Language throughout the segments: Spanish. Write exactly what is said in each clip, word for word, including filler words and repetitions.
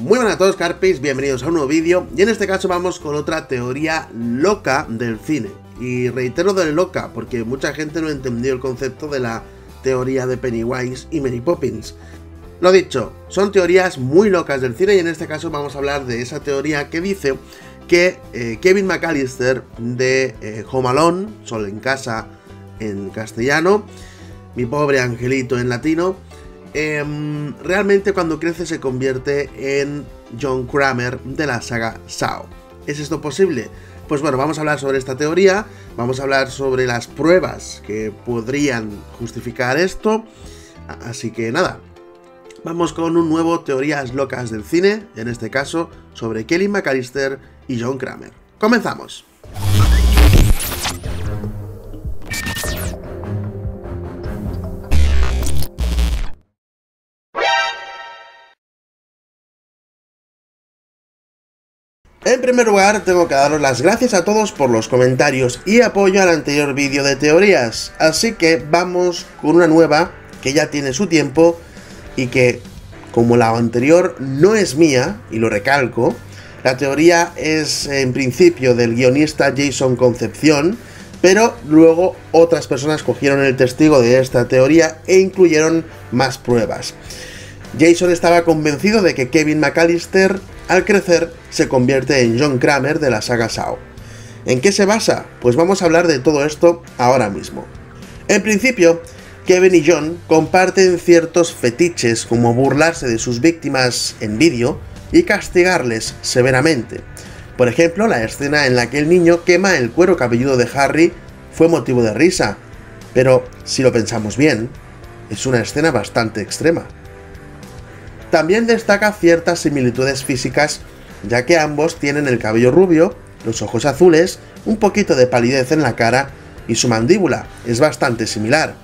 Muy buenas a todos, Carpis, bienvenidos a un nuevo vídeo. Y en este caso vamos con otra teoría loca del cine. Y reitero de loca, porque mucha gente no entendió el concepto de la teoría de Pennywise y Mary Poppins. Lo dicho, son teorías muy locas del cine y en este caso vamos a hablar de esa teoría que dice que eh, Kevin McAllister de eh, Home Alone, Solo en Casa en castellano, Mi Pobre Angelito en latino, eh, realmente cuando crece se convierte en John Kramer de la saga Saw. ¿Es esto posible? Pues bueno, vamos a hablar sobre esta teoría, vamos a hablar sobre las pruebas que podrían justificar esto, así que nada, vamos con un nuevo Teorías Locas del Cine, en este caso sobre Kevin McAllister y John Kramer. ¡Comenzamos! En primer lugar, tengo que daros las gracias a todos por los comentarios y apoyo al anterior vídeo de teorías, así que vamos con una nueva que ya tiene su tiempo y que, como la anterior no es mía, y lo recalco, la teoría es en principio del guionista Jason Concepción, pero luego otras personas cogieron el testigo de esta teoría e incluyeron más pruebas. Jason estaba convencido de que Kevin McAllister, al crecer, se convierte en John Kramer de la saga Saw. ¿En qué se basa? Pues vamos a hablar de todo esto ahora mismo. En principio, Kevin y John comparten ciertos fetiches como burlarse de sus víctimas en vídeo y castigarles severamente. Por ejemplo, la escena en la que el niño quema el cuero cabelludo de Harry fue motivo de risa, pero si lo pensamos bien, es una escena bastante extrema. También destaca ciertas similitudes físicas, ya que ambos tienen el cabello rubio, los ojos azules, un poquito de palidez en la cara y su mandíbula es bastante similar.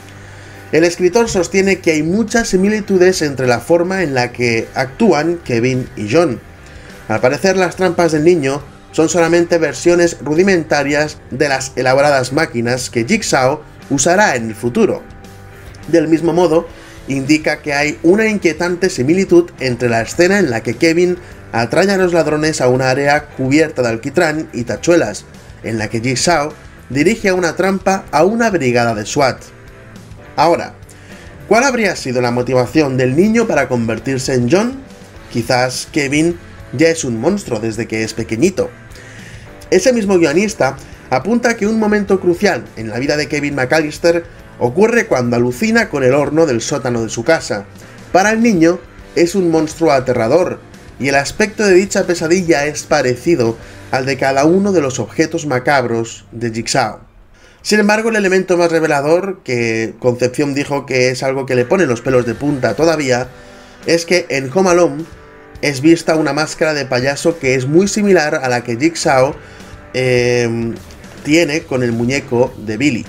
El escritor sostiene que hay muchas similitudes entre la forma en la que actúan Kevin y John. Al parecer, las trampas del niño son solamente versiones rudimentarias de las elaboradas máquinas que Jigsaw usará en el futuro. Del mismo modo, indica que hay una inquietante similitud entre la escena en la que Kevin atrae a los ladrones a una área cubierta de alquitrán y tachuelas, en la que Jigsaw dirige una trampa a una brigada de SWAT. Ahora, ¿cuál habría sido la motivación del niño para convertirse en John? Quizás Kevin ya es un monstruo desde que es pequeñito. Ese mismo guionista apunta que un momento crucial en la vida de Kevin McAllister ocurre cuando alucina con el horno del sótano de su casa. Para el niño es un monstruo aterrador, y el aspecto de dicha pesadilla es parecido al de cada uno de los objetos macabros de Jigsaw. Sin embargo, el elemento más revelador, que Concepción dijo que es algo que le pone los pelos de punta todavía, es que en Home Alone es vista una máscara de payaso que es muy similar a la que Jigsaw eh, tiene con el muñeco de Billy.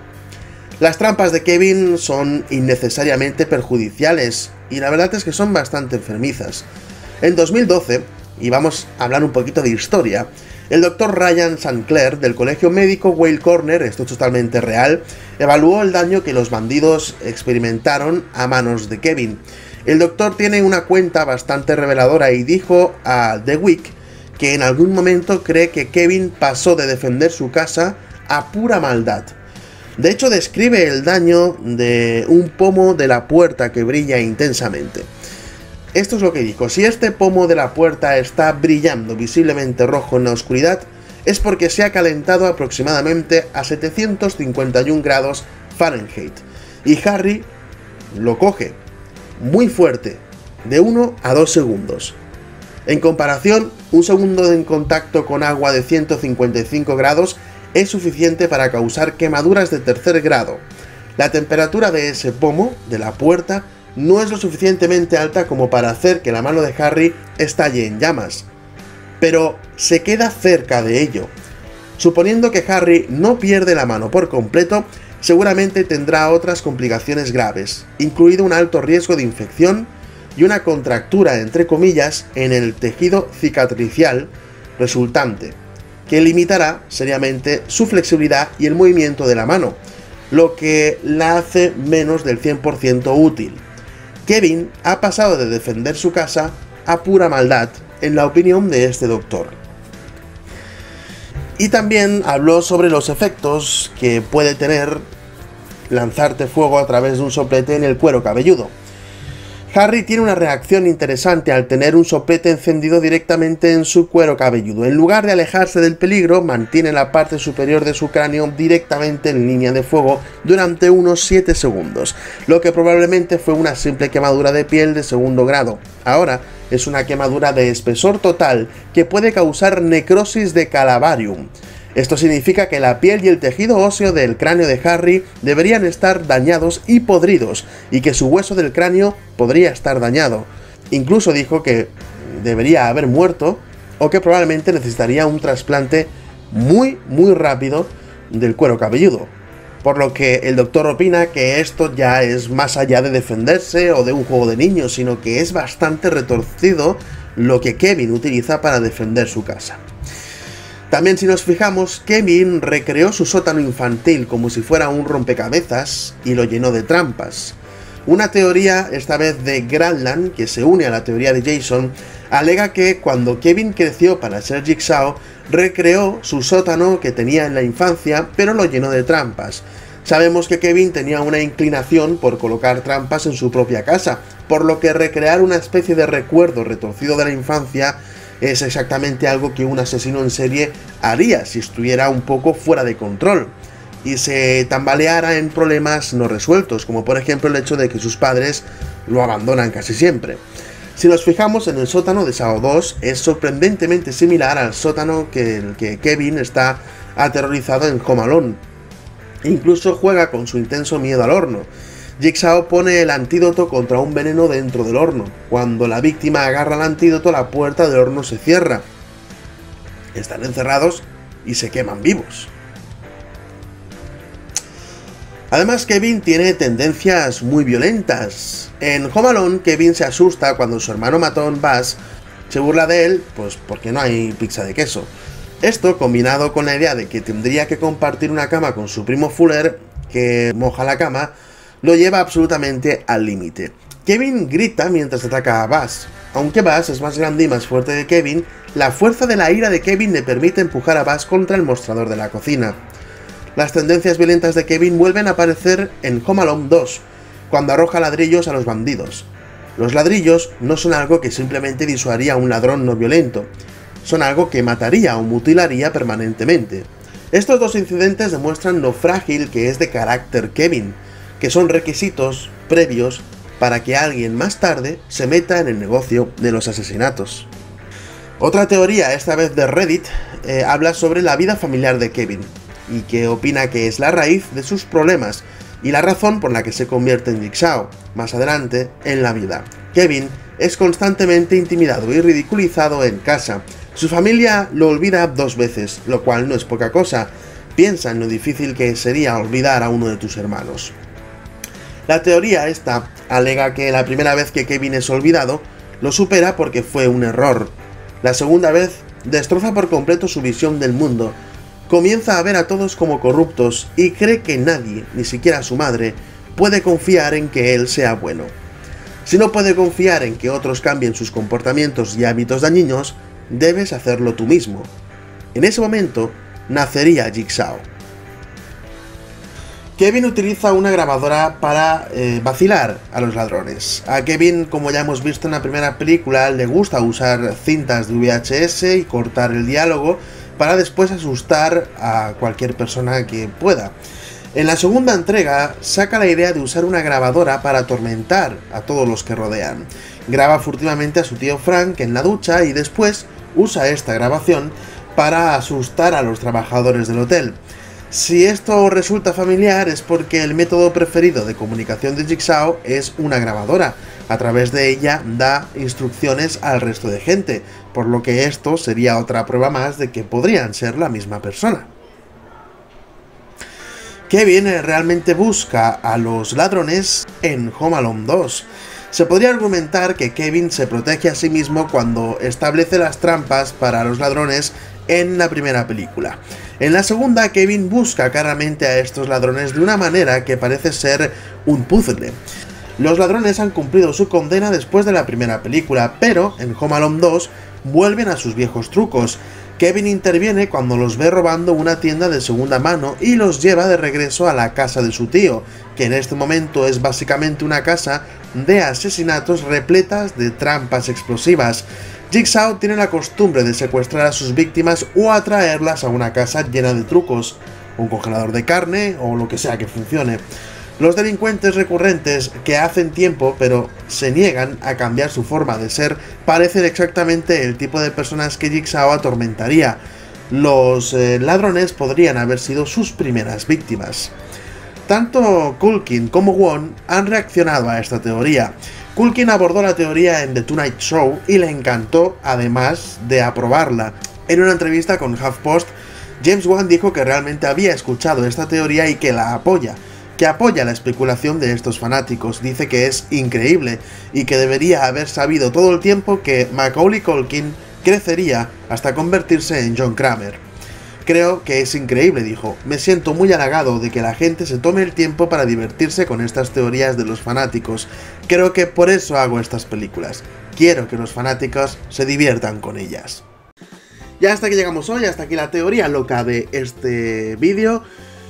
Las trampas de Kevin son innecesariamente perjudiciales y la verdad es que son bastante enfermizas. En dos mil doce, y vamos a hablar un poquito de historia, el doctor Ryan Sinclair del colegio médico Weill Cornell, esto es totalmente real, evaluó el daño que los bandidos experimentaron a manos de Kevin. El doctor tiene una cuenta bastante reveladora y dijo a The Week que en algún momento cree que Kevin pasó de defender su casa a pura maldad. De hecho, describe el daño de un pomo de la puerta que brilla intensamente. Esto es lo que dijo: si este pomo de la puerta está brillando visiblemente rojo en la oscuridad, es porque se ha calentado aproximadamente a setecientos cincuenta y un grados Fahrenheit. Y Harry lo coge muy fuerte, de uno a dos segundos. En comparación, un segundo en contacto con agua de ciento cincuenta y cinco grados es suficiente para causar quemaduras de tercer grado. La temperatura de ese pomo, de la puerta, no es lo suficientemente alta como para hacer que la mano de Harry estalle en llamas, pero se queda cerca de ello. Suponiendo que Harry no pierde la mano por completo, seguramente tendrá otras complicaciones graves, incluido un alto riesgo de infección y una contractura, entre comillas, en el tejido cicatricial resultante, que limitará seriamente su flexibilidad y el movimiento de la mano, lo que la hace menos del cien por ciento útil. Kevin ha pasado de defender su casa a pura maldad, en la opinión de este doctor. Y también habló sobre los efectos que puede tener lanzarte fuego a través de un soplete en el cuero cabelludo. Harry tiene una reacción interesante al tener un soplete encendido directamente en su cuero cabelludo. En lugar de alejarse del peligro, mantiene la parte superior de su cráneo directamente en línea de fuego durante unos siete segundos, lo que probablemente fue una simple quemadura de piel de segundo grado. Ahora es una quemadura de espesor total que puede causar necrosis de calabarium. Esto significa que la piel y el tejido óseo del cráneo de Harry deberían estar dañados y podridos, y que su hueso del cráneo podría estar dañado. Incluso dijo que debería haber muerto, o que probablemente necesitaría un trasplante muy, muy rápido del cuero cabelludo. Por lo que el doctor opina que esto ya es más allá de defenderse o de un juego de niños, sino que es bastante retorcido lo que Kevin utiliza para defender su casa. También, si nos fijamos, Kevin recreó su sótano infantil como si fuera un rompecabezas y lo llenó de trampas. Una teoría, esta vez de Granland, que se une a la teoría de Jason, alega que cuando Kevin creció para ser Jigsaw, recreó su sótano que tenía en la infancia, pero lo llenó de trampas. Sabemos que Kevin tenía una inclinación por colocar trampas en su propia casa, por lo que recrear una especie de recuerdo retorcido de la infancia es exactamente algo que un asesino en serie haría si estuviera un poco fuera de control y se tambaleara en problemas no resueltos, como por ejemplo el hecho de que sus padres lo abandonan casi siempre. Si nos fijamos en el sótano de Saw dos, es sorprendentemente similar al sótano que el que Kevin está aterrorizado en Home Alone. Incluso juega con su intenso miedo al horno. Jigsaw pone el antídoto contra un veneno dentro del horno. Cuando la víctima agarra el antídoto, la puerta del horno se cierra. Están encerrados y se queman vivos. Además, Kevin tiene tendencias muy violentas. En Home Alone, Kevin se asusta cuando su hermano matón, Buzz, se burla de él, pues porque no hay pizza de queso. Esto, combinado con la idea de que tendría que compartir una cama con su primo Fuller, que moja la cama, lo lleva absolutamente al límite. Kevin grita mientras ataca a Buzz. Aunque Buzz es más grande y más fuerte que Kevin, la fuerza de la ira de Kevin le permite empujar a Buzz contra el mostrador de la cocina. Las tendencias violentas de Kevin vuelven a aparecer en Home Alone dos, cuando arroja ladrillos a los bandidos. Los ladrillos no son algo que simplemente disuadiría a un ladrón no violento, son algo que mataría o mutilaría permanentemente. Estos dos incidentes demuestran lo frágil que es de carácter Kevin, que son requisitos previos para que alguien más tarde se meta en el negocio de los asesinatos. Otra teoría, esta vez de Reddit, eh, habla sobre la vida familiar de Kevin, y que opina que es la raíz de sus problemas y la razón por la que se convierte en Jigsaw, más adelante en la vida. Kevin es constantemente intimidado y ridiculizado en casa. Su familia lo olvida dos veces, lo cual no es poca cosa. Piensa en lo difícil que sería olvidar a uno de tus hermanos. La teoría esta alega que la primera vez que Kevin es olvidado, lo supera porque fue un error. La segunda vez, destroza por completo su visión del mundo. Comienza a ver a todos como corruptos y cree que nadie, ni siquiera su madre, puede confiar en que él sea bueno. Si no puede confiar en que otros cambien sus comportamientos y hábitos dañinos, debes hacerlo tú mismo. En ese momento, nacería Jigsaw. Kevin utiliza una grabadora para eh, vacilar a los ladrones. A Kevin, como ya hemos visto en la primera película, le gusta usar cintas de V H S y cortar el diálogo para después asustar a cualquier persona que pueda. En la segunda entrega, saca la idea de usar una grabadora para atormentar a todos los que rodean. Graba furtivamente a su tío Frank en la ducha y después usa esta grabación para asustar a los trabajadores del hotel. Si esto resulta familiar es porque el método preferido de comunicación de Jigsaw es una grabadora. A través de ella da instrucciones al resto de gente, por lo que esto sería otra prueba más de que podrían ser la misma persona. Kevin realmente busca a los ladrones en Home Alone dos. Se podría argumentar que Kevin se protege a sí mismo cuando establece las trampas para los ladrones en la primera película. En la segunda, Kevin busca claramente a estos ladrones de una manera que parece ser un puzzle. Los ladrones han cumplido su condena después de la primera película, pero en Home Alone dos vuelven a sus viejos trucos. Kevin interviene cuando los ve robando una tienda de segunda mano y los lleva de regreso a la casa de su tío, que en este momento es básicamente una casa de asesinatos repletas de trampas explosivas. Jigsaw tiene la costumbre de secuestrar a sus víctimas o atraerlas a una casa llena de trucos, un congelador de carne o lo que sea que funcione. Los delincuentes recurrentes que hacen tiempo pero se niegan a cambiar su forma de ser parecen exactamente el tipo de personas que Jigsaw atormentaría. Los eh, ladrones podrían haber sido sus primeras víctimas. Tanto Culkin como Wong han reaccionado a esta teoría. Culkin abordó la teoría en The Tonight Show y le encantó, además de aprobarla. En una entrevista con HuffPost, James Wan dijo que realmente había escuchado esta teoría y que la apoya. que apoya la especulación de estos fanáticos, dice que es increíble y que debería haber sabido todo el tiempo que Macaulay Culkin crecería hasta convertirse en John Kramer. Creo que es increíble, dijo, me siento muy halagado de que la gente se tome el tiempo para divertirse con estas teorías de los fanáticos, creo que por eso hago estas películas, quiero que los fanáticos se diviertan con ellas. Y hasta aquí llegamos hoy, hasta aquí la teoría loca de este vídeo.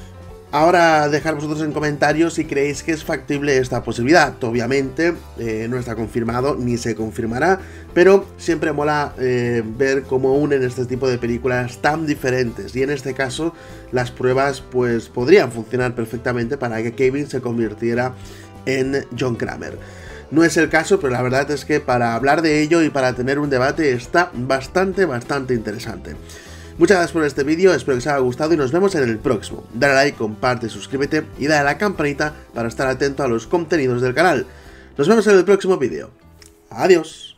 Ahora dejad vosotros en comentarios si creéis que es factible esta posibilidad. Obviamente eh, no está confirmado ni se confirmará, pero siempre mola eh, ver cómo unen este tipo de películas tan diferentes. Y en este caso las pruebas pues podrían funcionar perfectamente para que Kevin se convirtiera en John Kramer. No es el caso, pero la verdad es que para hablar de ello y para tener un debate está bastante, bastante interesante. Muchas gracias por este vídeo, espero que os haya gustado y nos vemos en el próximo. Dale like, comparte, suscríbete y dale a la campanita para estar atento a los contenidos del canal. Nos vemos en el próximo vídeo. Adiós.